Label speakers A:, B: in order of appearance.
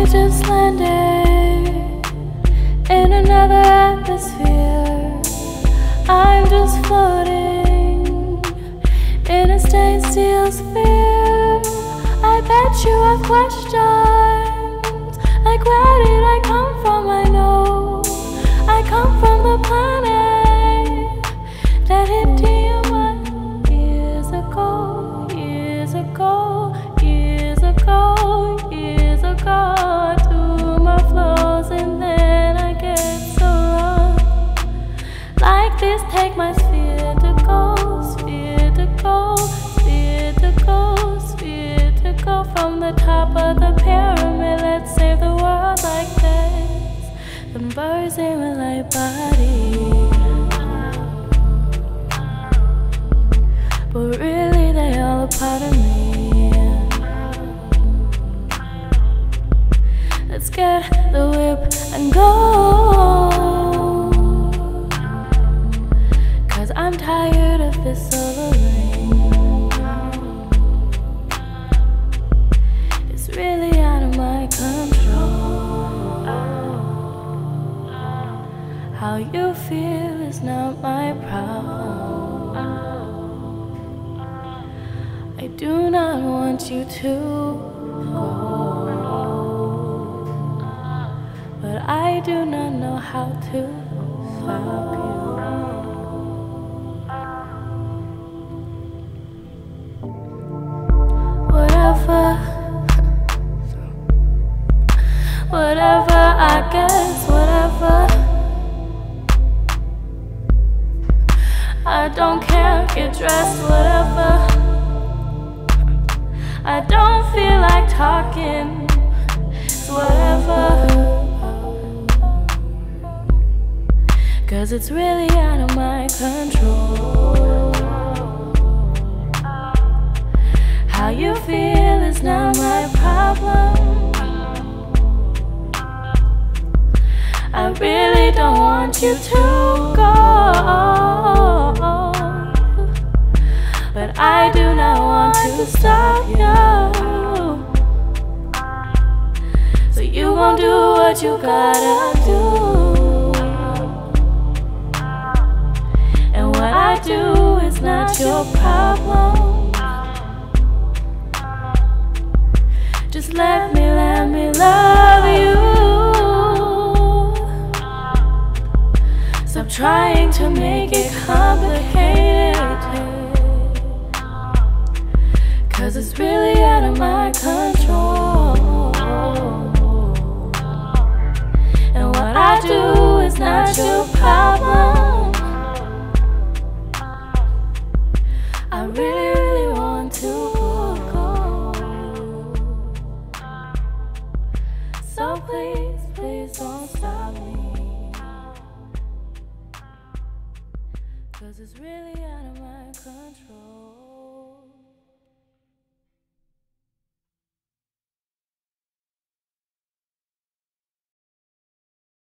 A: just landed in another atmosphere. I'm just floating in a stained steel sphere. I bet you have questions like, where did I come from? I know I come from the planet that hit Tiamat years ago, years ago, years ago, years ago. To my flows and then I get so lost. Like this, take my sphere to go, sphere to go, sphere to go, sphere to go. From the top of the pyramid, let's save the world like this. Conversing with light bodies, but really they all a part of me. Let's get the whip and go, 'cause I'm tired of this soloing. It's really out of my control. How you feel is not my problem. I do not want you to go, but I do not know how to stop you. Whatever, I guess, whatever. I don't care, get dressed, whatever. I don't feel like talking, so whatever. 'Cause it's really out of my control. How you feel is not my problem. I really don't want you to go, but I do not want to stop you. So you gon' do what you gotta do, and what I do is not your problem. Just let me love you. Stop trying to make it complicated, 'cause it's really out of my control, and what I do is not your problem. I really want to go, so please, please don't stop me, 'cause it's really out of my control.